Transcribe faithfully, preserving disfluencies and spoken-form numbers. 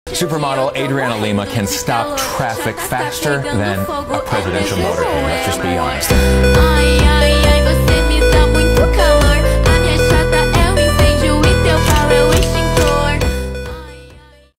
Supermodel Adriana Lima can stop traffic faster than a presidential motorcade, let's just be honest.